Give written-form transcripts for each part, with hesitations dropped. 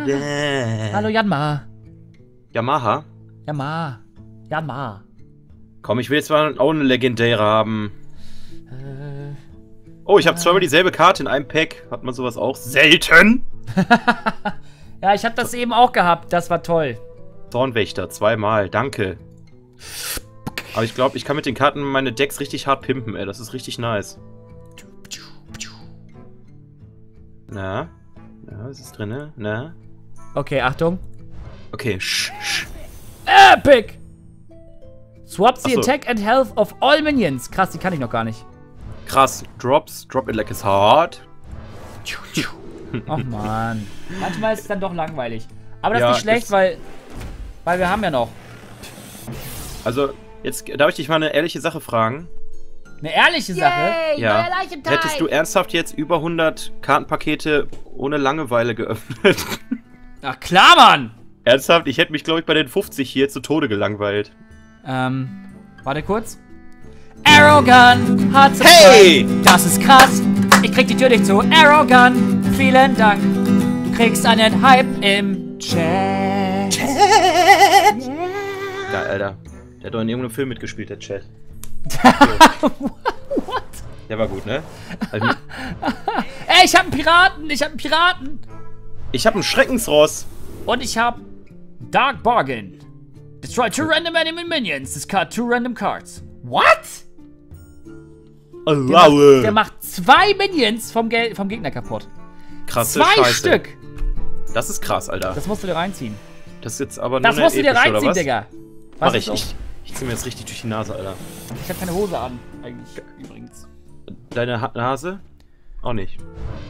Hallo Janma. Yamaha? Janma. Komm, ich will jetzt mal auch eine legendäre haben. Oh, ich habe zweimal dieselbe Karte in einem Pack. Hat man sowas auch? Selten! Ja, ich hab das eben auch gehabt. Das war toll. Zornwächter, zweimal. Danke. Aber ich glaube, ich kann mit den Karten meine Decks richtig hart pimpen, ey. Das ist richtig nice. Na? Ja, was ist drin? Na? Okay, Achtung. Okay, Epic! Swap the attack and health of all minions. Krass, die kann ich noch gar nicht. Krass. Drop it like it's hard. Ach man. Manchmal ist es dann doch langweilig. Aber das Ja, ist nicht schlecht, weil wir haben ja noch. Also, jetzt darf ich dich mal eine ehrliche Sache fragen. Eine ehrliche Sache? Ja. Hättest du ernsthaft jetzt über 100 Kartenpakete ohne Langeweile geöffnet? Ach klar, Mann! Ernsthaft? Ich hätte mich, glaube ich, bei den 50 hier zu Tode gelangweilt. Warte kurz. Arrowgun hat Hey! Das ist krass. Ich krieg die Tür nicht zu. Arrowgun, vielen Dank. Du kriegst einen Hype im Chat. Geil, Alter. Der hat doch in irgendeinem Film mitgespielt, der Chat. What? Der war gut, ne? Also, Ey, ich hab einen Piraten! ich hab einen Schreckensross. Und ich hab Dark Bargain. Destroy 2 random enemy minions. Discard 2 random cards. What? Der macht 2 Minions vom Gegner kaputt. Krasse 2 Scheiße. Stück. Das ist krass, Alter. Das musst du dir reinziehen. Das ist jetzt aber nur Das musst du dir epische, oder reinziehen, was? Digga. Mach ich. Ich zieh mir jetzt richtig durch die Nase, Alter. Ich hab keine Hose an, eigentlich, übrigens. Deine Nase? Auch nicht.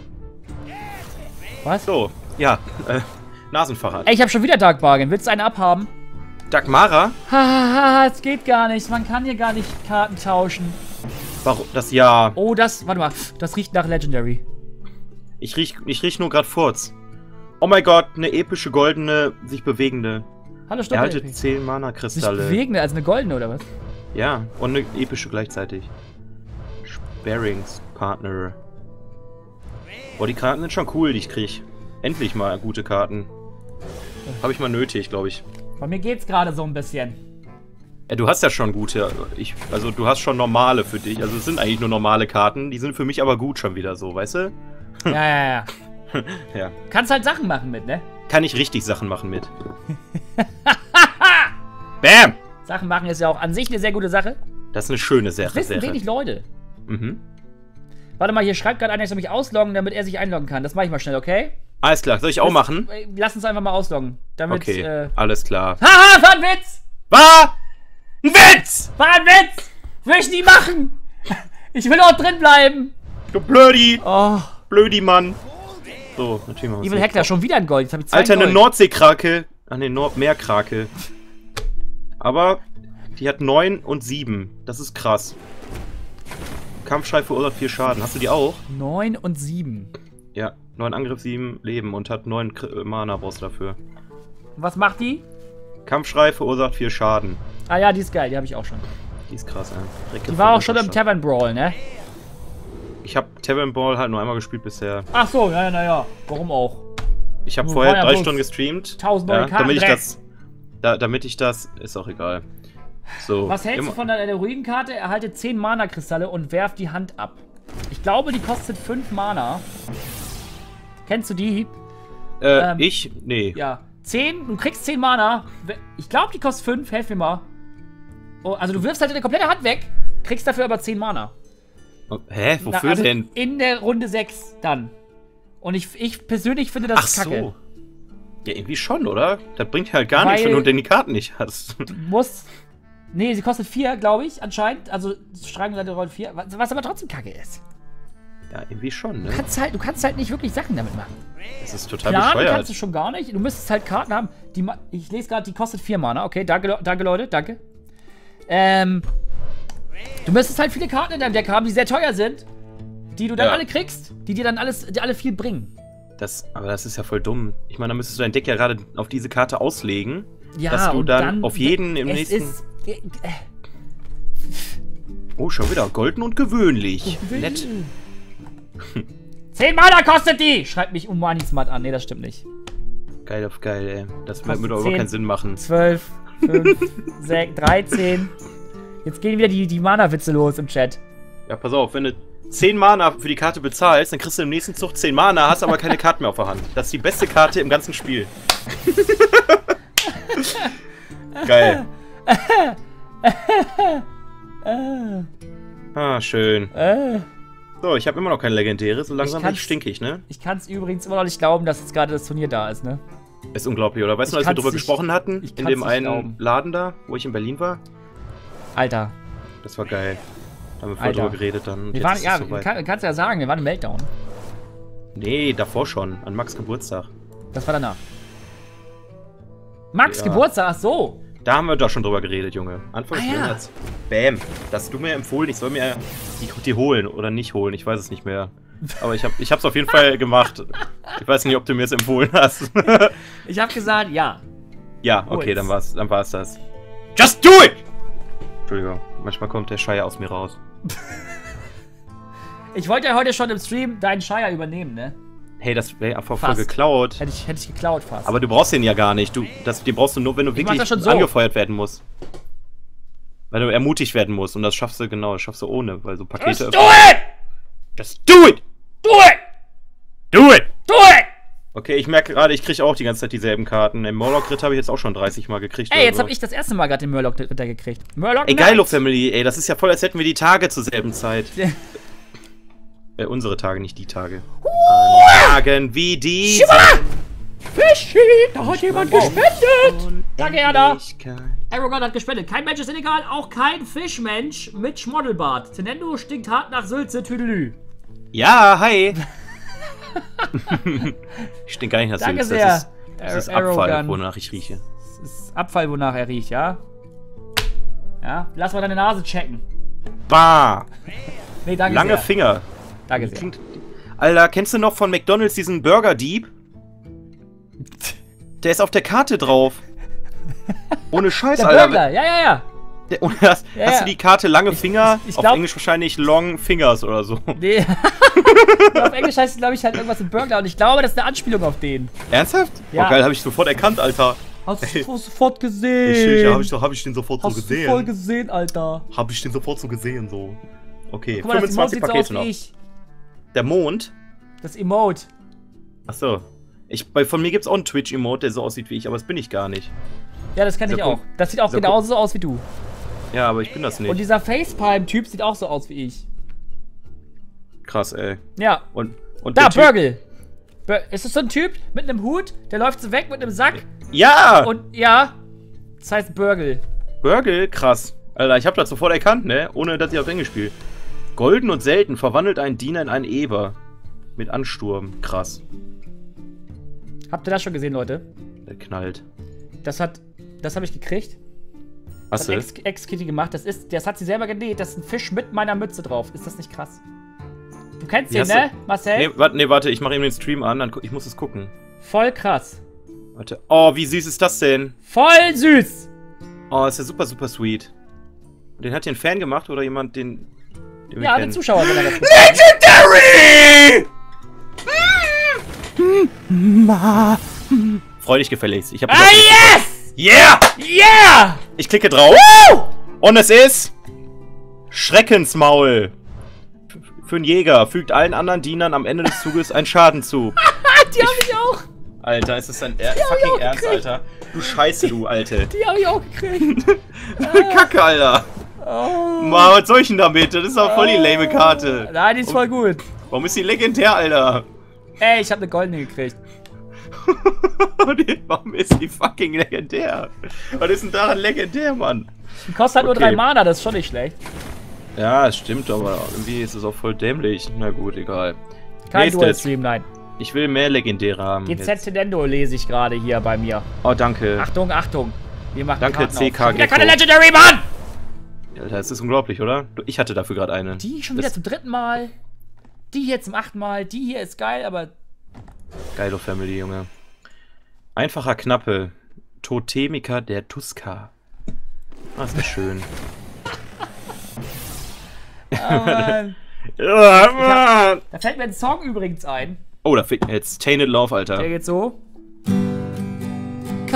Was? So, ja. Nasenfahrrad. Ey, ich hab schon wieder Dark Bargain. Willst du einen abhaben? Dagmara? Hahaha, es geht gar nicht. Man kann hier gar nicht Karten tauschen. Warum? Das ja. Oh, warte mal. Das riecht nach Legendary. Ich riech nur grad Furz. Oh mein Gott, eine epische, goldene, sich bewegende. Hallo, Stopp. Erhaltet 10 Sich Mana-Kristalle. bewegende, also eine goldene, oder was? Ja, und eine epische gleichzeitig. Sparringspartner. Boah, die Karten sind schon cool, die ich krieg. Endlich mal gute Karten. Habe ich mal nötig, glaube ich. Bei mir geht's gerade so ein bisschen. Ja, du hast ja schon gute. Also du hast schon normale für dich. Also es sind eigentlich nur normale Karten. Die sind für mich aber gut schon wieder so, weißt du? Ja. Ja. Kannst halt Sachen machen mit, ne? Kann ich richtig Sachen machen mit. Bam! Sachen machen ist ja auch an sich eine sehr gute Sache. Das ist eine schöne Das wissen wenig Leute. Mhm. Warte mal, hier schreibt gerade einer, ich soll mich ausloggen, damit er sich einloggen kann. Das mache ich mal schnell, okay? Alles klar, soll ich auch machen? Lass uns einfach mal ausloggen. Damit, Okay, alles klar. Haha, war ein Witz! War ein Witz! War ein Witz! Will ich nie machen! Ich will auch drin bleiben! Du Blödi! Oh. Blödi, Mann! So, natürlich machen wir Evil Heckler, schon wieder ein Gold. Jetzt hab ich 2 Alter, eine Gold. Nordseekrake. Ach ne, Nordmeerkrake. Aber die hat 9 und 7. Das ist krass. Kampfschrei verursacht 4 Schaden. Hast du die auch? 9 und 7. Ja, 9 Angriff, 7 Leben und hat 9 Mana brauchst du dafür. Was macht die? Kampfschrei verursacht 4 Schaden. Ah ja, die ist geil, die habe ich auch schon. Die ist krass, ja. Die war auch schon im Tavern Brawl, ne? Ich habe Tavern Brawl halt nur einmal gespielt bisher. Ach so, naja. Warum auch? Ich habe Nur vorher war ja 3 bloß Stunden gestreamt. 1000 neue Karten. Damit ich das. Ist auch egal. So. Was hältst du von der Ruinenkarte? Erhalte 10 Mana-Kristalle und werf die Hand ab. Ich glaube, die kostet 5 Mana. Kennst du die? Nee. Ja. 10, du kriegst 10 Mana. Ich glaube, die kostet 5. Helf mir mal. Oh, also du wirfst halt deine komplette Hand weg, kriegst dafür aber 10 Mana. Oh, hä? Wofür also denn? In der Runde 6 dann. Und ich persönlich finde das kacke. So. Ja, irgendwie schon, oder? Das bringt halt gar nichts, wenn du denn die Karten nicht hast. Du musst. Nee, sie kostet 4, glaube ich, anscheinend. Also Schreibenseite Roll 4. Was aber trotzdem kacke ist. Ja, irgendwie schon, ne? Du kannst halt nicht wirklich Sachen damit machen. Das ist total Planen bescheuert. kannst du schon gar nicht. Du müsstest halt Karten haben. Ich lese gerade, die kostet 4 Mana. Okay, danke Leute, danke. Du müsstest halt viele Karten in deinem Deck haben, die sehr teuer sind. Die du dann alle kriegst. Die dir dann alle viel bringen. Aber das ist ja voll dumm. Ich meine, da müsstest du dein Deck ja gerade auf diese Karte auslegen. Ja, dass du und dann auf jeden im nächsten... Oh, schon wieder. Golden und gewöhnlich. Nett. 10 Mana kostet die! Schreibt mich Umani Smart an. Nee, das stimmt nicht. Geil auf geil, ey. Das Kostet würde aber 10, keinen Sinn machen. 12, 5, 6, 13. Jetzt gehen wieder die Mana-Witze los im Chat. Ja, pass auf, wenn du 10 Mana für die Karte bezahlst, dann kriegst du im nächsten Zug 10 Mana, hast aber keine Karten mehr auf der Hand. Das ist die beste Karte im ganzen Spiel. Geil. Ah, schön. So, ich habe immer noch kein Legendäre, so langsam bin ich stinkig, ne? Ich kann es übrigens immer noch nicht glauben, dass jetzt gerade das Turnier da ist, ne? Ist unglaublich, oder? Weißt du, als wir drüber gesprochen hatten? In dem einen Laden da, wo ich in Berlin war? Alter. Das war geil. Da haben wir voll drüber geredet dann. Wir waren, ja, kannst ja sagen, wir waren im Meltdown. Nee, davor schon, an Max Geburtstag. Das war danach. Max Geburtstag, ach so. Da haben wir doch schon drüber geredet, Junge. Anfang des Monats. Bam. Das hast du mir empfohlen, ich soll mir die holen oder nicht holen, ich weiß es nicht mehr. Aber ich hab's auf jeden Fall gemacht. Ich weiß nicht, ob du mir es empfohlen hast. Ich hab gesagt, ja. Ja, okay, dann war's das. Just do it! Entschuldigung, manchmal kommt der Shire aus mir raus. Ich wollte ja heute schon im Stream deinen Shire übernehmen, ne? Hey, das wäre einfach voll geklaut. Hätte ich geklaut fast. Aber du brauchst den ja gar nicht. Den brauchst du nur, wenn du wirklich angefeuert werden musst. Weil du ermutigt werden musst. Und das schaffst du, genau, das schaffst du ohne. Weil so Pakete... Just do it! Just do it! Do it! Do it! Do it! Okay, ich merke gerade, ich kriege auch die ganze Zeit dieselben Karten. Den Murloc-Ritter habe ich jetzt auch schon 30 Mal gekriegt. Ey, jetzt habe ich das erste Mal gerade den Murloc-Ritter gekriegt. Ey, geilo Family, ey, das ist ja voll, als hätten wir die Tage zur selben Zeit. Unsere Tage, nicht die Tage. An Tagen wie diese. Fischi, da hat jemand gespendet. Danke, Erda. Arrogant hat gespendet. Kein Mensch ist illegal, auch kein Fischmensch mit Schmoddelbart. Tenendo stinkt hart nach Sülze, Tüdelü. Ja, hi. Ich stink gar nicht nach Sülze. Sehr. Das ist Abfall, wonach ich rieche. Das ist Abfall, wonach er riecht, ja? Ja, lass mal deine Nase checken. Bah. Nee, danke Lange sehr. Finger. Danke sehr. Alter, kennst du noch von McDonald's diesen Burger-Dieb? Der ist auf der Karte drauf. Ohne Scheiß, der Alter. Burgler. Ja. Hast du die Karte lange Finger? Ich glaub, auf Englisch wahrscheinlich Long Fingers oder so. Nee. Auf Englisch heißt es, glaube ich, halt irgendwas mit Burgler. Und ich glaube, das ist eine Anspielung auf den. Ernsthaft? Ja. Oh geil, habe ich sofort erkannt, Alter. Hast du sofort gesehen? Hab ich den sofort so gesehen. Hast du voll gesehen, Alter. Hab ich den sofort so gesehen, so. Okay, guck mal, 25 das Pakete so noch. wie ich. Der Mond? Das Emote. Achso. Von mir gibt's auch einen Twitch-Emote, der so aussieht wie ich, aber das bin ich gar nicht. Ja, das kann ich auch. Das sieht auch genauso aus wie du. Ja, aber ich bin das nicht. Und dieser Facepalm-Typ sieht auch so aus wie ich. Krass, ey. Ja. Und da, Burgle. Ist das so ein Typ mit einem Hut? Der läuft so weg mit einem Sack. Ja! Und ja, das heißt Burgle. Burgle? Krass. Alter, ich hab das sofort erkannt, ne? Ohne, dass ich auf Englisch spiele. Golden und selten verwandelt einen Diener in einen Eber. Mit Ansturm. Krass. Habt ihr das schon gesehen, Leute? Der knallt. Das habe ich gekriegt. Was hat Ex-Kitty gemacht. Das hat sie selber genäht. Das ist ein Fisch mit meiner Mütze drauf. Ist das nicht krass? Du kennst den, ne, Marcel? Nee, warte, ich mache eben den Stream an. Ich muss es gucken. Voll krass. Warte. Oh, wie süß ist das denn? Voll süß! Oh, ist ja super, super sweet. Den hat hier ein Fan gemacht oder jemand, den wir ja, kennen? den Zuschauer, wenn er das Legendary! Freu dich gefälligst. Ich hab yes! Yeah! Yeah! Ich klicke drauf. Und es ist Schreckensmaul. Für einen Jäger. Fügt allen anderen Dienern am Ende des Zuges einen Schaden zu. Die hab ich auch. Alter, ist das dein fucking Ernst, Alter? Du Scheiße, du Alte. Die hab ich auch gekriegt. Kacke, Alter. Oh. Mann, was soll ich denn damit? Das ist doch voll die lame Karte. Nein, die ist voll gut. Warum ist die legendär, Alter? Ey, ich hab eine goldene gekriegt. Warum ist die fucking legendär? Was ist denn daran legendär, Mann? Die kostet halt nur 3 Mana, das ist schon nicht schlecht. Ja, es stimmt, aber irgendwie ist es auch voll dämlich. Na gut, egal. Kein Dual-Stream, nein. Ich will mehr legendäre haben. GZ Tenendo lese ich gerade hier bei mir. Oh, danke. Achtung, Achtung. Wir machen danke, CK. Wieder keine Legendary, Mann! Alter, das ist unglaublich, oder? Ich hatte dafür gerade eine. Die schon wieder zum 3. Mal. Die hier zum 8. Mal. Die hier ist geil, aber... Geilo Family, Junge. Einfacher Knappe. Totemiker der Tuska. Ah, ist das schön. Oh, Mann. Da fällt mir ein Song übrigens ein. Oh, da fehlt mir jetzt Tainted Love, Alter. Der geht so.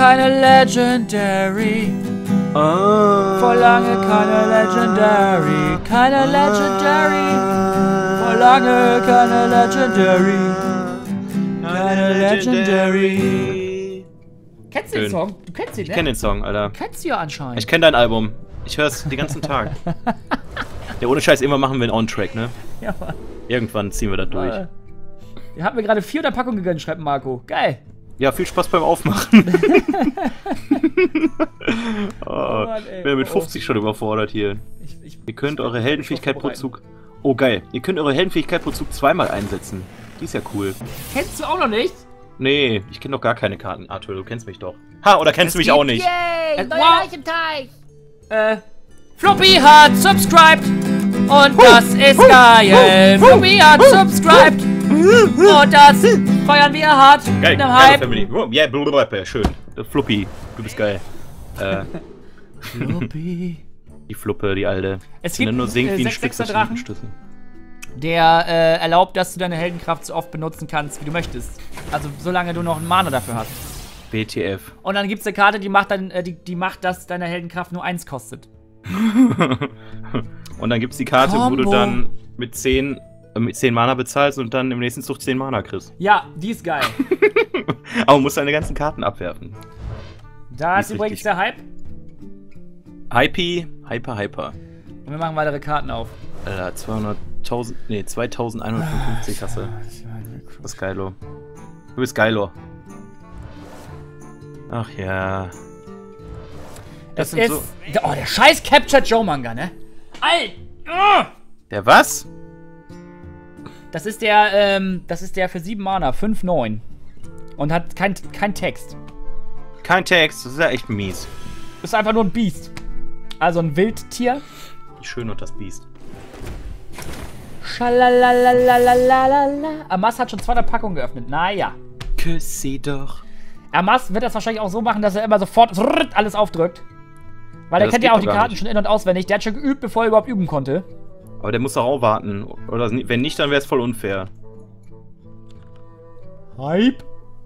keine Legendary. Vor lange keine Legendary. Keine Legendary. Vor lange keine Legendary. Keine Legendary. Kennst du den Song? Du kennst ihn, ne? Ich kenn den Song, Alter. Du kennst ihn ja anscheinend. Ich kenn dein Album. Ich hör's den ganzen Tag. Ja, ohne Scheiß, immer machen wir einen On-Track, ne? Ja, Mann. Irgendwann ziehen wir das durch. Ihr habt mir gerade 400 Packungen gegönnt, schreibt Marco. Geil. Ja, viel Spaß beim Aufmachen. Mann, ey. Ich bin mit 50 schon überfordert hier. Ihr könnt eure Heldenfähigkeit pro Zug... Oh, geil. Ihr könnt eure Heldenfähigkeit pro Zug zweimal einsetzen. Die ist ja cool. Kennst du auch noch nicht? Nee, ich kenne doch gar keine Karten. Arthur, du kennst mich doch. Ha, oder kennst du mich auch nicht? Yay, neuer Leichenteich. Floppy hat subscribed. Und das ist geil. Floppy hat subscribed. Und das feiern wir hart. Geil, mit einem Hype. Family. Oh, yeah, blablabla, schön. Floppy, du bist geil. Floppy. Die Fluppe, die alte. Es Wenn gibt er nur singt wie ein 6 Stück Drachen, der erlaubt, dass du deine Heldenkraft so oft benutzen kannst, wie du möchtest. Also solange du noch einen Mana dafür hast. BTF. Und dann gibt's eine Karte, die macht dann, die macht, dass deine Heldenkraft nur 1 kostet. Und dann gibt's die Karte, wo du dann mit 10 Mana bezahlst und dann im nächsten Zug 10 Mana kriegst. Ja, die ist geil. Aber du musst deine ganzen Karten abwerfen. Da ist übrigens der Hype. Hyper. Und wir machen weitere Karten auf. Alter, 200.000, nee, 2155 hast du. Das ist geilo. Du bist geilo. Ach ja. Das ist so. Oh, der scheiß Captured Joe Manga, ne? Alter! Der was? Das ist der für 7 Mana, 5/9. Und hat kein Text. Kein Text, das ist ja echt mies. Ist einfach nur ein Biest. Also ein Wildtier. Wie schön und das Biest. Schalalalalalalalala. Amas hat schon 200 Packungen geöffnet. Naja. Küss sie doch. Amas wird das wahrscheinlich auch so machen, dass er immer sofort alles aufdrückt. Weil er kennt ja auch die Karten schon in- und auswendig. Der hat schon geübt, bevor er überhaupt üben konnte. Aber der muss doch auch warten. Oder wenn nicht, dann wäre es voll unfair. Hype.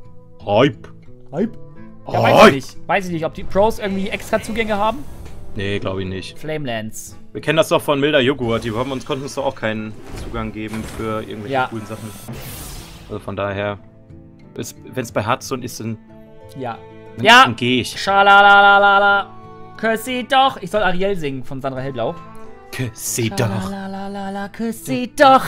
Ja, weiß ich nicht, ob die Pros irgendwie extra Zugänge haben? Nee, glaube ich nicht. Flamelands. Wir kennen das doch von Milder Joghurt. Die konnten uns doch auch keinen Zugang geben für irgendwelche coolen Sachen. Also von daher, wenn es bei Hearthstone ist, dann, dann gehe ich. Schalalalala. Küss sie doch. Ich soll Ariel singen von Sandra Hellblau. Küss sie doch. Küss sie doch.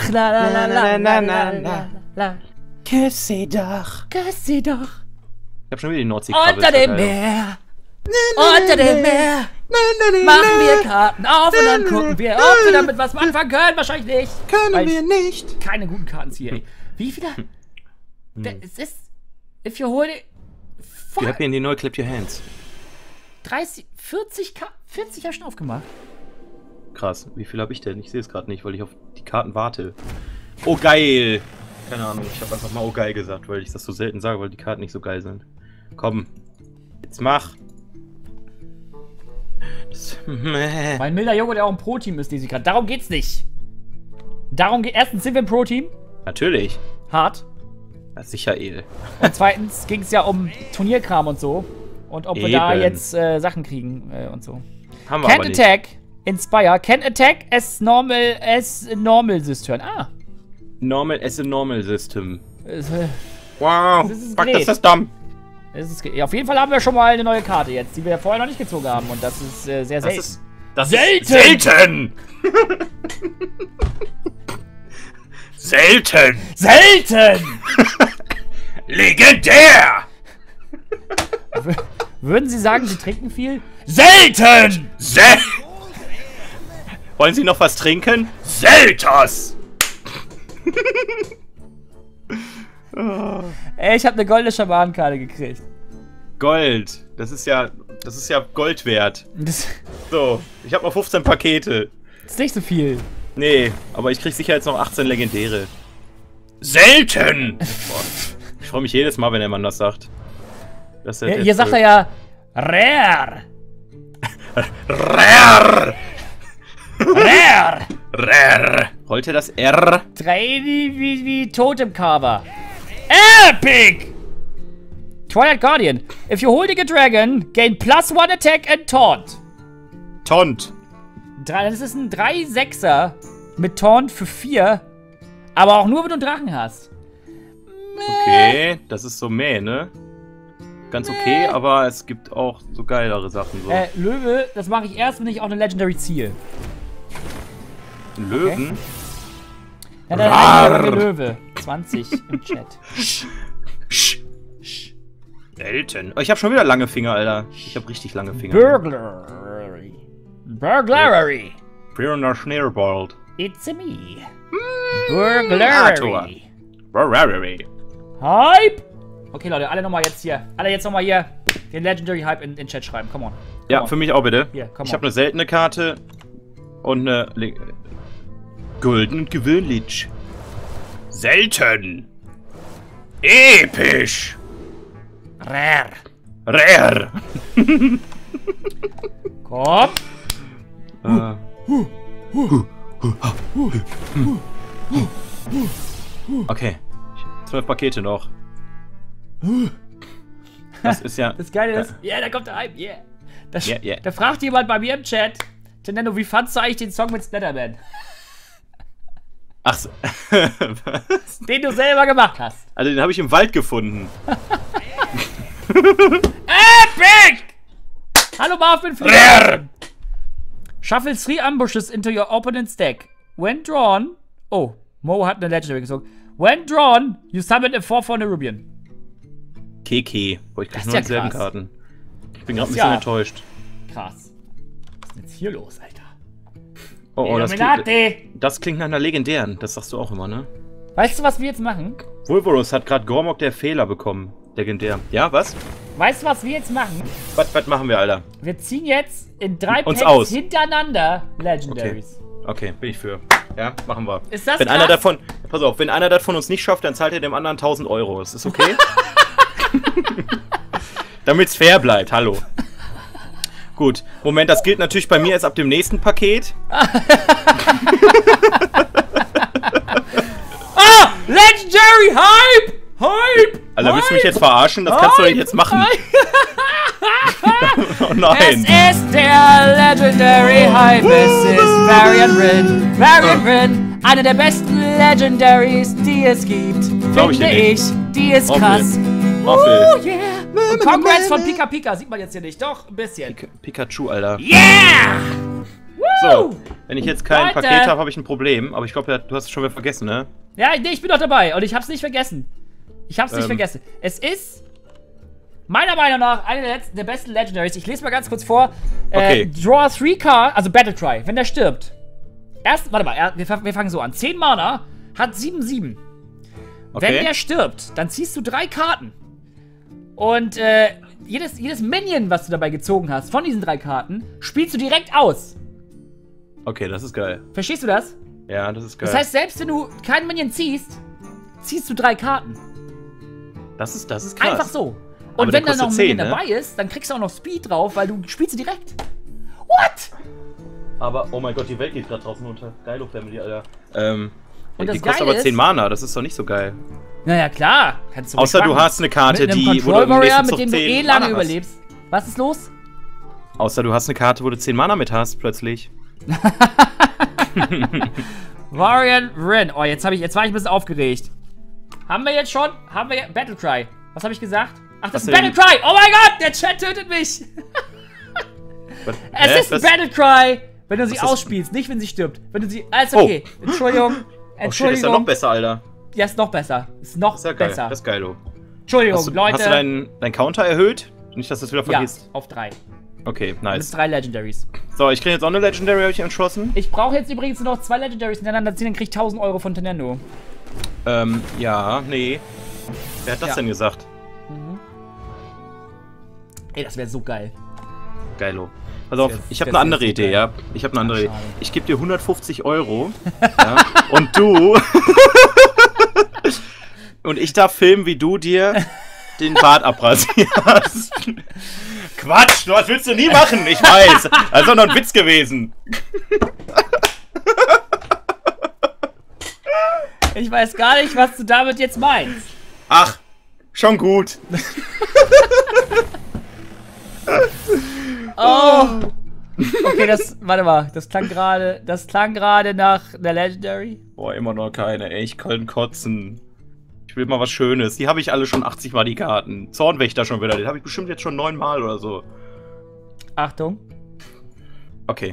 Küss sie doch. Küss sie doch. Ich hab schon wieder die Nordsee-Krabbel. Unter dem Meer. Unter dem Meer. Machen wir Karten auf und dann gucken wir, ob wir damit was anfangen können. Wahrscheinlich nicht. Können wir nicht. Keine guten Karten hier, ey. Wie viele? Es ist. If you hold it. You happy in the no clap your hands. 30, 40 habe ich schon aufgemacht. Krass. Wie viel habe ich denn? Ich sehe es gerade nicht, weil ich auf die Karten warte. Oh, geil. Keine Ahnung. Ich habe einfach mal oh geil gesagt, weil ich das so selten sage, weil die Karten nicht so geil sind. Komm. Jetzt mach. Mein milder Joghurt, der auch ein Pro-Team ist, lese ich gerade. Darum geht's nicht. Erstens sind wir ein Pro-Team. Natürlich. Hart. Ja, sicher, Edel. Und zweitens ging es ja um Turnierkram und so. Und ob wir da jetzt Sachen kriegen und so. Haben wir Can't aber nicht. attack, inspire. Can't attack as normal system. Ah. Normal as a normal system. Wow. Fuck, das ist dumm. Auf jeden Fall haben wir schon mal eine neue Karte jetzt, die wir vorher noch nicht gezogen haben. Und das ist sehr selten. Das ist selten! Selten! Selten! Legendär! Würden Sie sagen, Sie trinken viel? Selten! Wollen Sie noch was trinken? Seltos! Ey, ich habe eine goldene Schamanenkarte gekriegt. Gold. Das ist ja Gold wert. So, ich habe noch 15 Pakete. Das ist nicht so viel. Nee, aber ich krieg sicher jetzt noch 18 legendäre. Selten! Boah, ich freue mich jedes Mal, wenn der Mann das sagt. Hier sagt er ja Rare. Rare! Rare! Rare! Rollt er das R? 3 wie Totemcover. Epic! Twilight Guardian. If you're holding a dragon, gain +1 attack and taunt. Taunt. Das ist ein 3-6er mit Taunt für 4. Aber auch nur, wenn du einen Drachen hast. Okay, das ist so ne? Ganz okay, aber es gibt auch so geilere Sachen. So. Löwe, das mache ich erst, wenn ich auch eine Legendary ziehe. Löwen? Okay. Ja, dann Löwe. 20 im Chat. Selten. Oh, ich habe schon wieder lange Finger, Alter. Ich habe richtig lange Finger. Burglary. Burglary. Fiona Schneerbold. It's a me. Burglary. Burglary. Hype. Okay, Leute, alle nochmal jetzt hier. Alle jetzt nochmal hier den Legendary Hype in den Chat schreiben. Come on. Ja, für mich auch bitte. Hier, ich habe eine seltene Karte und eine golden und gewöhnlich. Selten. Episch. Rare. Rare. Komm. Okay. 12 Pakete noch. Das ist ja... Das Geile ist... Ja, da kommt der Hype. Yeah. Yeah. Da fragt jemand bei mir im Chat, Nintendo, wie fandst du eigentlich den Song mit Splatterman? Ach so. Was? Den du selber gemacht hast. Also den habe ich im Wald gefunden. Epic! Hallo Marvin. Shuffle 3 ambushes into your opponent's deck. When drawn... Oh, Mo hat eine Legendary gezogen. When drawn, you summon a 4/4 Nerubian. Keke. Boah, ich krieg nur dieselben Karten. Ich bin gerade ein bisschen enttäuscht. Krass. Was ist denn jetzt hier los, Alter? Oh, das klingt nach einer legendären. Das sagst du auch immer, ne? Weißt du, was wir jetzt machen? Vulvorus hat gerade Gormok der Fehler bekommen. Legendär. Ja, was? Weißt du, was wir jetzt machen? Was machen wir, Alter? Wir ziehen jetzt in 3 Packs hintereinander Legendaries. Okay, bin ich für. Ja, machen wir. Ist das wenn einer davon, pass auf, wenn einer das von uns nicht schafft, dann zahlt er dem anderen 1000 Euro. Ist das okay? Damit's fair bleibt, hallo. Gut, Moment, das gilt natürlich bei mir erst ab dem nächsten Paket. Legendary Hype! Hype! Also willst du mich jetzt verarschen? Das kannst du doch nicht jetzt machen. Oh nein. Es ist der Legendary Hype. Es ist Varian Rin. Varian Rin, eine der besten Legendaries, die es gibt. Finde ich. Die ist krass. Oh yeah. Und Congrats von Pika Pika sieht man jetzt hier nicht. Doch, ein bisschen. Pikachu, Alter. Yeah! So, wenn ich jetzt kein Paket habe, habe ich ein Problem. Aber ich glaube, du hast es schon wieder vergessen, ne? Ja, nee, ich bin doch dabei und ich hab's nicht vergessen. Nicht vergessen. Es ist meiner Meinung nach eine der besten Legendaries. Ich lese mal ganz kurz vor. Draw 3 Card, also Battlecry, wenn der stirbt. Warte mal, wir fangen so an. 10 Mana, hat 7/7. Okay. Wenn der stirbt, dann ziehst du 3 Karten. Und jedes Minion, was du dabei gezogen hast, von diesen 3 Karten, spielst du direkt aus. Okay, das ist geil. Verstehst du das? Ja, das ist geil. Das heißt, selbst wenn du keinen Minion ziehst, ziehst du 3 Karten. Das ist krass. Einfach so. Und wenn da noch ein Minion dabei ist, dann kriegst du auch noch Speed drauf, weil du spielst sie direkt. What? Aber, oh mein Gott, die Welt geht gerade draußen unter. Geilo Family, Alter. Und die kostet aber 10 Mana, das ist doch nicht so geil. Naja, klar. Kannst du außer du hast eine Karte, mit einem die... Control Warrior, mit dem du eh lange überlebst. Was ist los? Außer du hast eine Karte, wo du 10 Mana mit hast, plötzlich. Varian Rin. Oh, jetzt war ich ein bisschen aufgeregt. Haben wir jetzt schon? Haben wir Battlecry. Was habe ich gesagt? Ach, das ist ein Battlecry. Oh mein Gott, der Chat tötet mich. Es ist ein Battlecry, wenn du sie ausspielst, nicht wenn sie stirbt. Wenn du sie... Alles okay. Entschuldigung. Oh shit, ist ja noch besser, Alter. Ja, ist noch besser. Ist noch besser. Das ist geilo. Entschuldigung, Leute. Hast du deinen Counter erhöht? Nicht, dass du es wieder vergisst. Ja, auf 3. Okay, nice. Das 3 Legendaries. So, ich kriege jetzt auch eine Legendary, habe ich entschlossen. Ich brauche jetzt übrigens noch 2 Legendaries hintereinander ziehen, dann krieg ich 1000 Euro von Nintendo. Ja, nee. Wer hat das denn gesagt? Ey, das wäre so geil. Geilo. Pass auf, ich habe eine andere Idee, ja. Ich habe eine andere Idee. Ich gebe dir 150 Euro. Ja, und du... und ich darf filmen, wie du dir den Bart abrasierst. Quatsch, was willst du nie machen? Ich weiß. Das ist doch noch ein Witz gewesen. Ich weiß gar nicht, was du damit jetzt meinst. Ach, Schon gut. Oh. Okay, warte mal, das klang gerade nach der Legendary. Boah, immer noch keine, ey, ich kann kotzen. Ich will mal was Schönes. Die habe ich alle schon 80 Mal, die Karten. Zornwächter schon wieder, den habe ich bestimmt jetzt schon 9 Mal oder so. Achtung. Okay.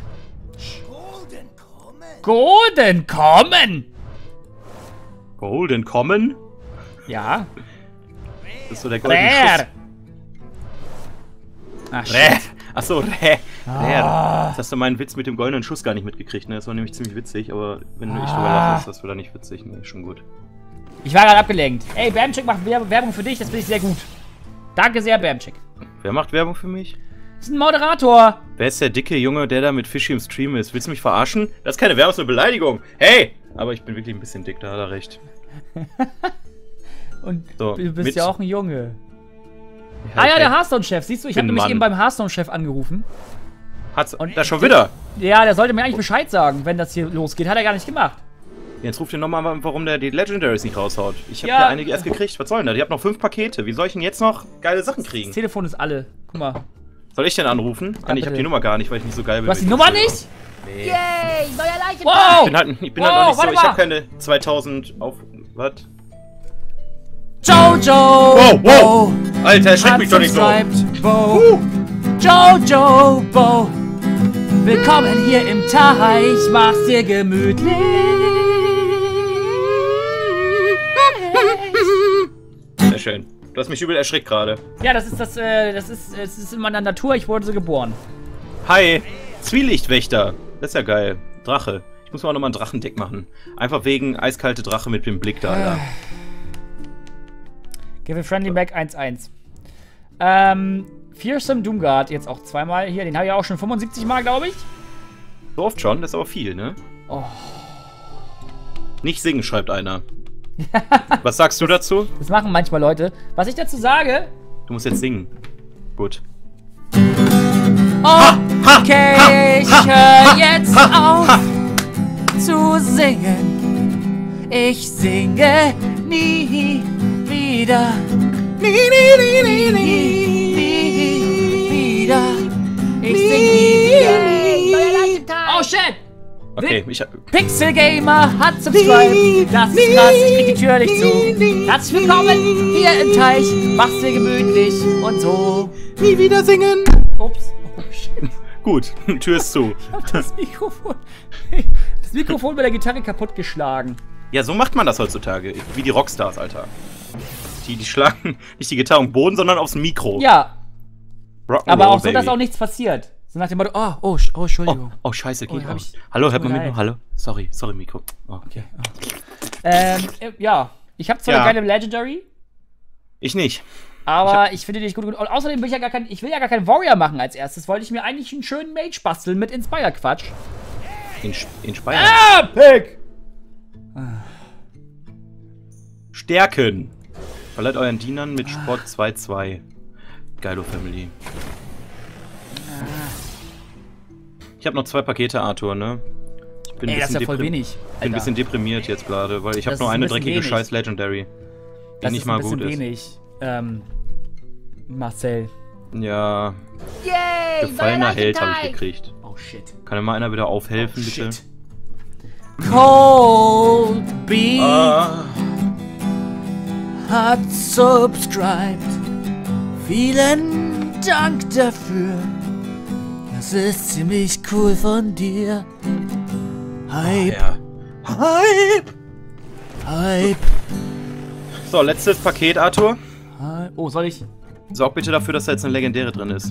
Golden Common! Golden Common? Ja. Das ist so der goldene Schuss. Ach, shit. Achso, Rare. Jetzt hast du meinen Witz mit dem goldenen Schuss gar nicht mitgekriegt, ne? Das war nämlich ziemlich witzig, aber wenn du nicht drüber lachst, ist das wieder nicht witzig. Nee, schon gut. Ich war gerade abgelenkt. Ey, Bamchick macht Werbung für dich, das finde ich sehr gut. Danke sehr, Bamchick. Wer macht Werbung für mich? Das ist ein Moderator. Wer ist der dicke Junge, der da mit Fishy im Stream ist? Willst du mich verarschen? Das ist keine Werbung, das ist eine Beleidigung. Hey! Aber ich bin wirklich ein bisschen dick, da hat er recht. Und so, du bist ja auch ein Junge. Halt, ja, der Hearthstone-Chef. Siehst du, ich habe nämlich eben beim Hearthstone-Chef angerufen. Hat's und da schon wieder? Ja, der sollte mir eigentlich Bescheid sagen, wenn das hier losgeht. Hat er gar nicht gemacht. Jetzt ruft ihr nochmal, warum der die Legendaries nicht raushaut. Ich habe ja einige erst gekriegt. Was soll denn da? Ich habe noch 5 Pakete. Wie soll ich denn jetzt noch geile Sachen kriegen? Das Telefon ist alle. Guck mal. Soll ich denn anrufen? Ja, ich habe die Nummer gar nicht, weil ich nicht so geil bin. Du hast die Nummer nicht? Nee. Yay, neuer Leichenteil. Wow! Ich bin halt noch nicht so, ich habe keine 2000 auf... Was? Jojo! Wow, wow! Alter, erschreckt mich doch nicht so! Jojo, Bo! Willkommen hier im Teich, mach's dir gemütlich! Sehr schön. Du hast mich übel erschreckt gerade. Ja, das ist in meiner Natur, ich wurde so geboren. Hi! Zwielichtwächter! Das ist ja geil. Drache. Ich muss mal nochmal ein Drachendeck machen. Einfach wegen eiskalte Drache mit dem Blick da, Alter. Give a friendly back 1-1. Fearsome Doomguard jetzt auch zweimal hier. Den habe ich auch schon 75 Mal, glaube ich. So oft schon, das ist aber viel, ne? Oh. Nicht singen, schreibt einer. Was sagst du dazu? Das machen manchmal Leute. Was ich dazu sage... Du musst jetzt singen. Gut. Okay, ich höre jetzt auf zu singen. Ich singe nie wieder. Nie wieder. Ich singe nie wieder. Oh shit! Okay, Pixel Gamer hat subscribed. Das ist krass, ich krieg die Tür nicht zu. Herzlich willkommen hier im Teich. Mach's dir gemütlich und so. Nie wieder singen. Ups. Oh shit. Gut, Tür ist zu. Ich hab das Mikrofon mit der Gitarre kaputtgeschlagen. Ja, so macht man das heutzutage. Wie die Rockstars, Alter. Die schlagen nicht die Gitarre am Boden, sondern aufs Mikro. Ja. Aber auch so, Baby. dass auch nichts passiert. So nach dem Motto, oh, Entschuldigung. Oh, scheiße, geht aus. Hallo, hört man mich noch? Hallo? Sorry, Mikro. Oh. Okay. Oh. Ja. Ich habe zwar eine geile Legendary. Ich nicht. Aber ich finde dich gut. Und außerdem will ich ja gar keinen Warrior machen als erstes. Wollte ich mir eigentlich einen schönen Mage basteln mit Inspire-Quatsch. Inspire? Pick! Stärken. Verleiht euren Dienern mit Sport 2-2. Geilo Family. Ich habe noch 2 Pakete, Arthur, ne? Ich bin das ist ja voll wenig. Ich bin ein bisschen deprimiert jetzt gerade, weil ich habe nur eine dreckige scheiß Legendary. Die nicht mal gut ist. Das ist ein bisschen wenig. Marcel. Ja. Yay, Gefallener Held habe ich gekriegt. Oh shit. Kann mir mal einer wieder aufhelfen, bitte? Cold Beat hat subscribed. Vielen Dank dafür. Das ist ziemlich cool von dir. Hype. Hype. So, letztes Paket, Arthur. Oh, soll ich? Sorg bitte dafür, dass da jetzt eine Legendäre drin ist.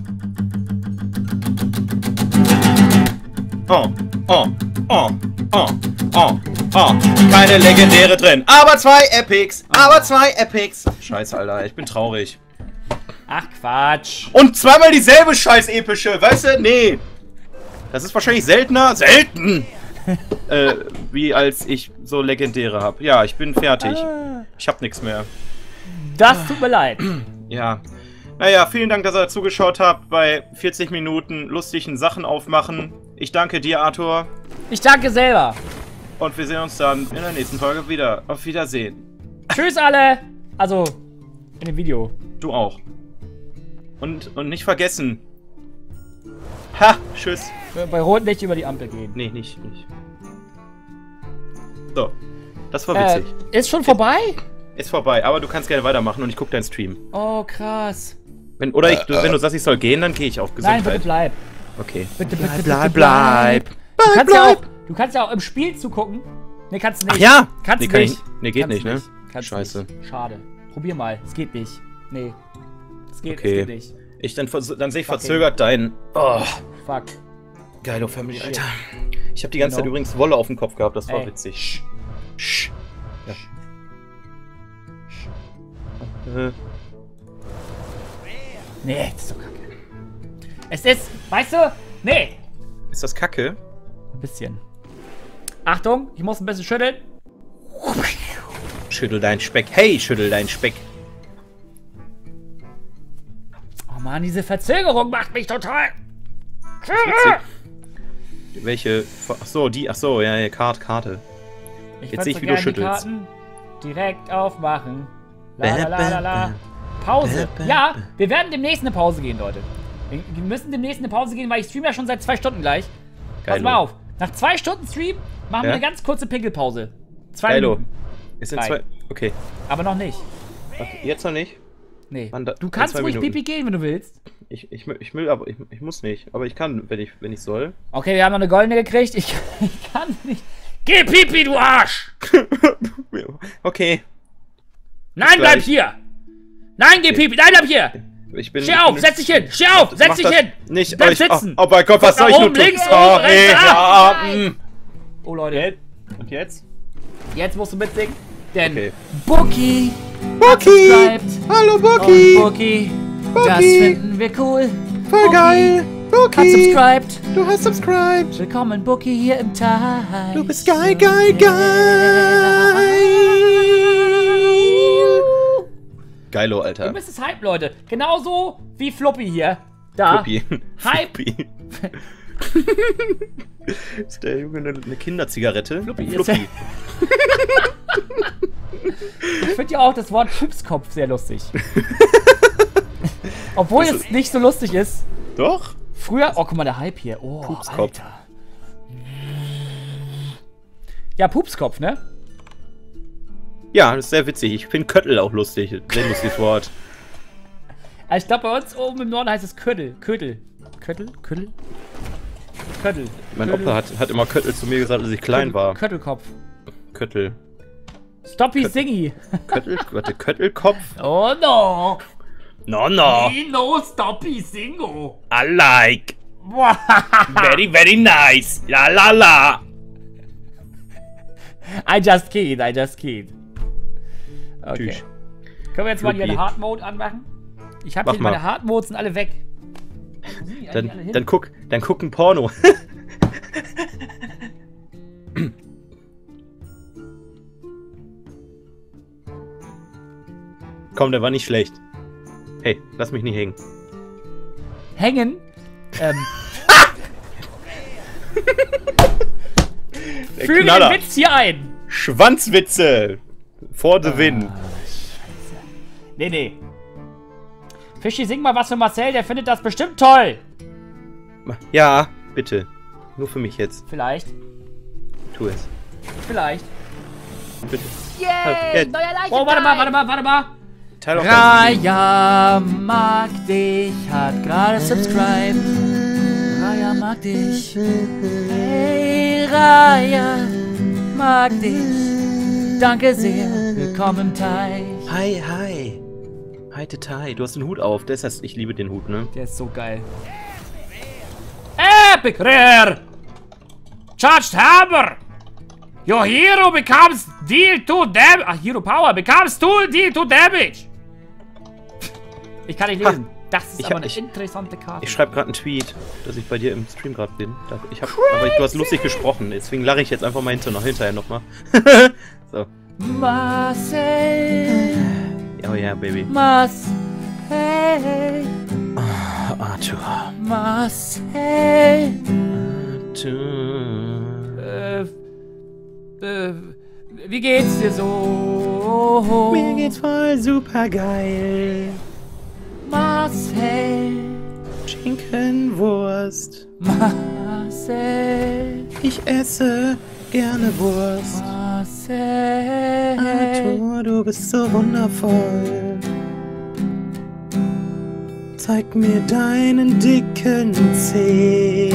Keine Legendäre drin. Aber 2 Epics. Scheiße, Alter. Ich bin traurig. Ach, Quatsch. Und zweimal dieselbe scheiß epische. Weißt du? Nee. Das ist wahrscheinlich seltener. Selten. Wie als ich so Legendäre habe. Ja, ich bin fertig. Ich hab nichts mehr. Das tut mir leid. Ja. Naja, vielen Dank, dass ihr zugeschaut habt bei 40 Minuten lustigen Sachen aufmachen. Ich danke dir, Arthur. Ich danke selber. Und wir sehen uns dann in der nächsten Folge wieder. Auf Wiedersehen. Tschüss alle. Also, In dem Video. Du auch. Und nicht vergessen. Ha! Tschüss. Bei Rot nicht über die Ampel gehen. Nee, nicht. So. Das war witzig. Ist schon vorbei? Ist vorbei, aber du kannst gerne weitermachen und ich gucke deinen Stream. Oh, krass. Wenn du sagst, ich soll gehen, dann gehe ich auch. Gesundheit. Nein, bitte bleib. Okay. Bitte, Bleib. Du kannst ja auch im Spiel zugucken. Nee, kannst du nicht. Ach ja! Kannst nee, du nicht. Nee, geht nicht, ne? Kannst Scheiße. Nicht. Schade. Probier mal. Es geht nicht. Nee. Es geht nicht. Dann sehe ich verzögert dein... Oh. Fuck. Geilo Family, Alter. Ich habe die ganze Zeit übrigens Wolle auf dem Kopf gehabt, das war witzig. Ja. Nee, das ist doch kacke. Es ist, weißt du, nee. Ist das kacke? Ein bisschen. Achtung, ich muss ein bisschen schütteln. Schüttel deinen Speck. Hey, schüttel deinen Speck. Oh Mann, diese Verzögerung macht mich total... Welche? Achso, die. Achso, ja, Karte. Jetzt sehe ich, wie du schüttelst. Die Karten direkt aufmachen. La. Pause. Ja, wir werden demnächst eine Pause gehen, Leute. Wir müssen demnächst eine Pause gehen, weil ich streame ja schon seit 2 Stunden gleich. Pass mal auf. Nach 2 Stunden Stream machen wir eine ganz kurze Pinkelpause. 2 Minuten. Ist in 2. Okay. Aber noch nicht. Okay, jetzt noch nicht? Nee. Du kannst ruhig Pipi gehen, wenn du willst. Ich will, aber ich muss nicht. Aber ich kann, wenn ich soll. Okay, wir haben noch eine goldene gekriegt. Ich kann nicht. Geh Pipi, du Arsch! Okay. Nein, bleib hier! Nein, geh Pipi! Nein, bleib hier! Steh auf, setz dich hin! Steh auf, setz dich hin! Nicht, bleib sitzen! Oh mein Gott, was soll ich nur tun? Links, oben, rechts, oh Leute. Und jetzt? Jetzt musst du mitsingen. Denn Bookie! Hallo Bookie! Bookie! Das finden wir cool! Voll geil! Bookie! Hat subscribed! Du hast subscribed! Willkommen Bookie hier im Teil! Du bist geil! Geilo, Alter. Du bist es Hype, Leute. Genauso wie Floppy hier. Da. Floppy. Hype. Ist der Junge eine Kinderzigarette? Floppy. Ich finde ja auch das Wort Pupskopf sehr lustig. Obwohl es nicht so lustig ist. Doch. Früher... Oh, guck mal, der Hype hier. Oh, Pupskopf. Alter. Ja, Pupskopf, ne? Ja, das ist sehr witzig. Ich finde Köttel auch lustig. Sehr lustiges Wort. Also ich glaube, bei uns oben im Norden heißt es Köttel. Köttel. Mein Opa hat immer Köttel zu mir gesagt, als ich klein war. Köttelkopf. Köttel. Stoppy Singy. Köttelkopf? Oh no. No. No Stoppy Singo. I like. Very, very nice. La. I just kid. Okay. Tschüss. Können wir jetzt mal hier den Hard Mode anmachen? Ich habe hier meine Hard Modes sind alle weg. Dann guck ein Porno. Komm, der war nicht schlecht. Hey, lass mich nicht hängen. Hängen? Füge den Witz hier ein. Schwanzwitze. For the win. Scheiße. Nee. Fischi, sing mal was für Marcel, der findet das bestimmt toll. Ja, bitte. Nur für mich jetzt. Vielleicht. Tu es. Vielleicht. Bitte. Yay! Neuer Leichen! Oh, warte mal. Teil auf Raya mag dich, hat gerade subscribed. Raya mag dich. Hey, Raya mag dich. Danke sehr. Willkommen im Teich. Hi. Hi, Tetai. Du hast den Hut auf. Das heißt, ich liebe den Hut, ne? Der ist so geil. Epic Rare! Charged Hammer! Your hero becomes deal to damage. Hero Power becomes tool deal to damage. Ich kann nicht lesen. Das ist aber eine interessante Karte. Ich schreibe gerade einen Tweet, dass ich bei dir im Stream gerade bin. Aber du hast lustig gesprochen, deswegen lache ich jetzt einfach mal hinterher nochmal. So. Marcel. Oh ja, Baby. Marcel. Arthur. Marcel. Arthur. Wie geht's dir so? Oh, mir geht's voll super geil. Marcel. Schinkenwurst. Marcel. Ich esse gerne Wurst. Marcel. Arthur, du bist so wundervoll. Zeig mir deinen dicken Zeh.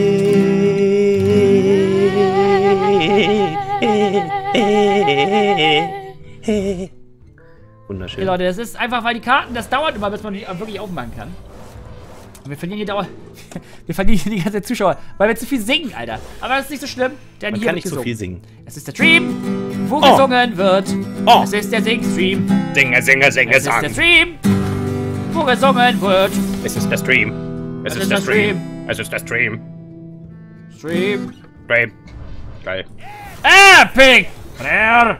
Wunderschön. Okay, Leute, das ist einfach, weil die Karten, das dauert immer, bis man die wirklich aufmachen kann. Und wir verlieren hier wir verlieren hier die ganze Zuschauer, weil wir zu viel singen, Alter. Aber das ist nicht so schlimm, denn Man hier kann wird nicht so gesungen. viel singen. Es ist der Stream, wo gesungen wird. Oh. Es ist der Sing-Stream. Singe, singe, singe, Es ist der Stream, wo gesungen wird. Es ist der Stream. Es ist der Stream. Es ist der Stream. Stream. Stream. Geil. Epic! Rare.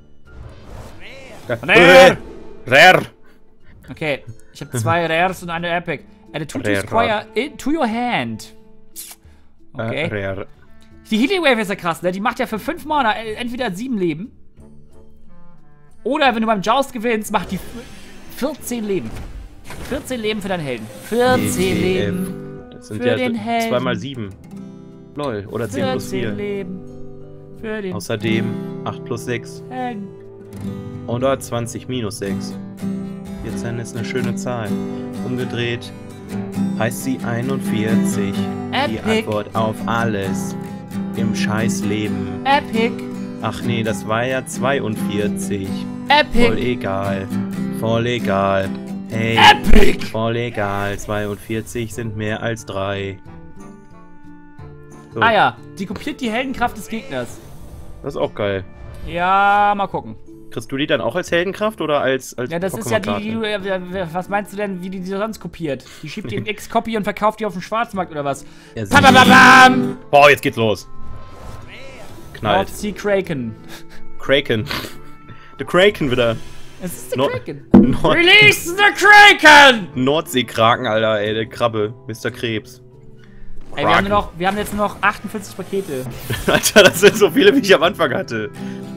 Rare. Okay, ich habe 2 Rares und eine Epic. Add a 2 to Rare. Squire into your hand. Okay. Rare. Die Healing Wave ist ja krass, ne? Die macht ja für 5 Mana entweder 7 Leben. Oder wenn du beim Joust gewinnst, macht die 14 Leben. 14 Leben für deinen Helden. 14 Leben. Das sind für ja den Helden. 2 mal 7. Lol. Oder 10 plus 4. 14 Leben für den Außerdem 8 plus 6. Helden. Oder 20 minus 6. 14 ist eine schöne Zahl. Umgedreht heißt sie 41. Die Epic. Antwort auf alles im Scheißleben. Epic. Ach nee, das war ja 42. Epic. Voll egal. Voll egal. Hey. Epic. Voll egal. 42 sind mehr als 3. So, Ah ja, die kopiert die Heldenkraft des Gegners. das ist auch geil. Ja, mal gucken. Kriegst du die dann auch als Heldenkraft oder als Ja, das ist ja die du, was meinst du denn, wie die sonst kopiert? Die schiebt die in X-Copy und verkauft die auf dem Schwarzmarkt oder was? Ja, Bam! boah, jetzt geht's los. Knallt. North Sea Kraken. Kraken. The Kraken wieder. Es ist der No- Kraken. Nord Release the Kraken! Nordseekraken, Alter, ey, der Krabbe. Mr. Krebs. Ey, wir haben jetzt nur noch 48 Pakete. Alter, das sind so viele, wie ich am Anfang hatte.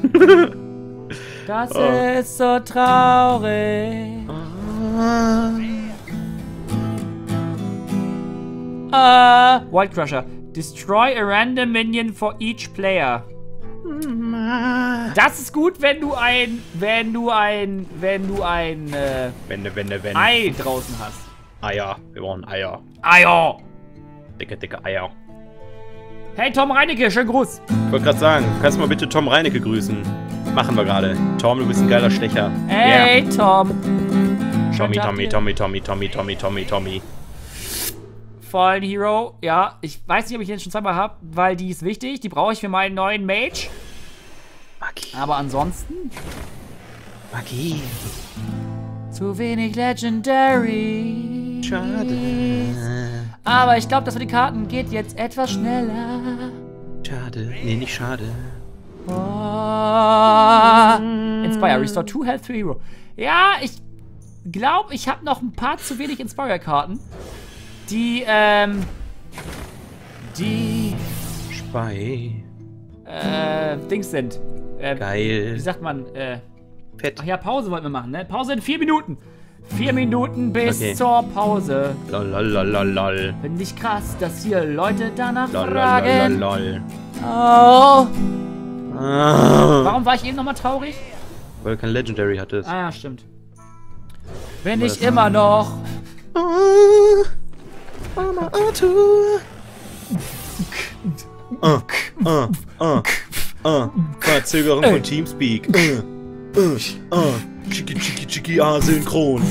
Das ist so traurig. Wild Crusher. Destroy a random minion for each player. Das ist gut, wenn du ein Ei draußen hast. Eier. Wir brauchen Eier. Eier. Dicke Eier. Hey, Tom Reinecke, schönen Gruß. Ich wollte gerade sagen, kannst du mal bitte Tom Reinecke grüßen? Machen wir gerade. Tom, du bist ein geiler Stecher. Hey, Tom. Tommy. Fallen Hero. Ja, ich weiß nicht, ob ich den schon zweimal habe, weil die ist wichtig. Die brauche ich für meinen neuen Mage. Magie. Aber ansonsten Magie. zu wenig Legendary. Schade. Aber ich glaube, das für die Karten geht jetzt etwas schneller. Schade. Nee, nicht schade. Oh. Inspire. Restore 2 Health to Hero. Ja, ich glaube, ich habe noch ein paar zu wenig Inspire-Karten. Die Spei. Dings sind. Geil. Wie sagt man? Fett. Ach ja, Pause wollten wir machen, ne? Pause in 4 Minuten. 4 Minuten bis Okay. zur Pause. Lol. Finde ich krass, dass hier Leute danach fragen. Lol. Oh. Ah. Warum war ich eben nochmal traurig? Weil du kein Legendary hattest. Ah ja, stimmt. Wenn ich immer noch... Mama Arthur. Verzögerung von Teamspeak. Chiki asynchron.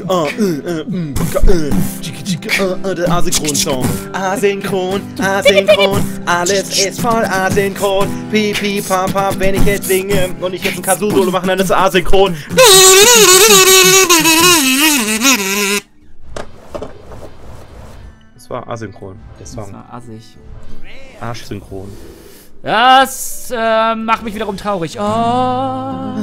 Chiki der Asynchron-Song. Asynchron, alles ist voll asynchron. Pipi, papa, wenn ich jetzt singe und ich jetzt ein Kazoo-Solo mache, dann ist es asynchron. Das war asynchron, der Das Song. war assig. Arschsynchron. Das macht mich wiederum traurig. Oh.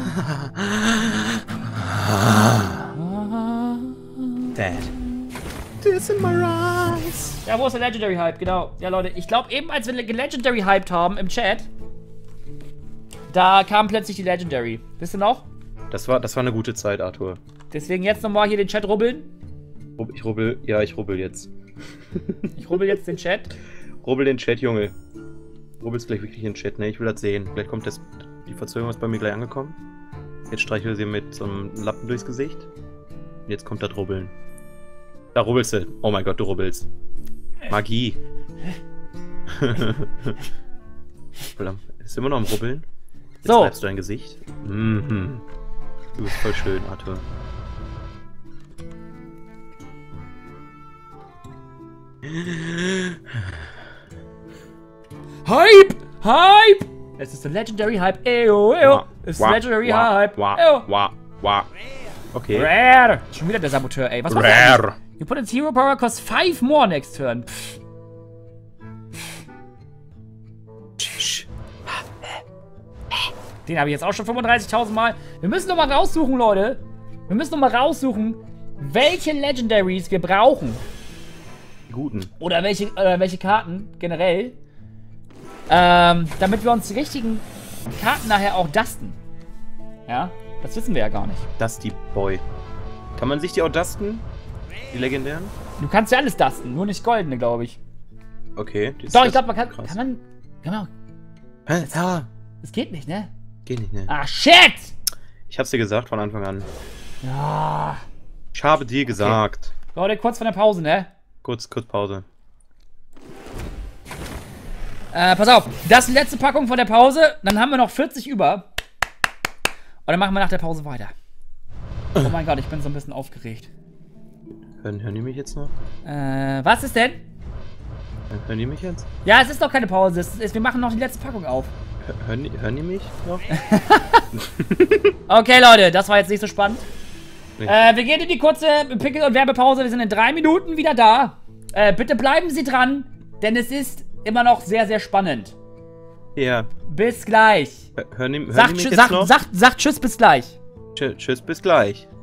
Dad. This in my eyes. Ja, wo ist der Legendary Hype? Genau. Ja, Leute, ich glaube eben, als wir Legendary hyped haben im Chat, da kam plötzlich die Legendary. Wisst ihr noch? Das war eine gute Zeit, Arthur. Deswegen jetzt nochmal hier den Chat rubbeln. Ich rubbel jetzt. Ich rubbel jetzt den Chat. Rubbel den Chat, Junge. Rubbelst gleich wirklich den Chat, ne? Ich will das sehen. Vielleicht kommt das. Die Verzögerung ist bei mir gleich angekommen. Jetzt streichel sie mit so einem Lappen durchs Gesicht. Und jetzt kommt das Rubbeln. Da rubbelst du. Oh mein Gott, du rubbelst. Magie. Ist immer noch am Rubbeln. Jetzt so. bleibst du dein Gesicht. Mhm. Du bist voll schön, Arthur. Hype! Hype! Es ist der Legendary Hype. Eyo, eyo. Es ist der Legendary Hype. Eyo. Okay. Rare. Schon wieder der Saboteur, ey. Was war Rare. das? You put its hero power costs 5 more next turn. Pff. Den habe ich jetzt auch schon 35.000 Mal. Wir müssen noch mal raussuchen, Leute. Wir müssen noch mal raussuchen, welche Legendaries wir brauchen. Die guten. Oder welche Karten generell. Damit wir uns die richtigen Karten nachher auch dusten. Ja, das wissen wir ja gar nicht. Dusty Boy. Kann man sich die auch dusten? Die legendären? Du kannst ja alles dusten, nur nicht goldene, glaube ich. Okay. Doch, ich glaube, man kann man. Genau. Hä? Ja. Das geht nicht, ne? Geht nicht, ne? Ah, shit! Ich hab's dir gesagt von Anfang an. Ja. Ich habe dir gesagt. Leute, kurz vor der Pause, ne? Kurz Pause. Pass auf. Das ist die letzte Packung von der Pause. Dann haben wir noch 40 über. Und dann machen wir nach der Pause weiter. Oh mein Gott, ich bin so ein bisschen aufgeregt. Hören die mich jetzt noch? Was ist denn? Hören die mich jetzt? Ja, es ist doch keine Pause. Wir machen noch die letzte Packung auf. Hören die mich noch? Okay, Leute, das war jetzt nicht so spannend. Nee. Wir gehen in die kurze Pickel- und Werbepause. Wir sind in 3 Minuten wieder da. Bitte bleiben Sie dran, denn es ist immer noch sehr, sehr spannend. Ja. Bis gleich. Hören die mich jetzt noch? Sagt Tschüss, bis gleich. Tschüss, bis gleich.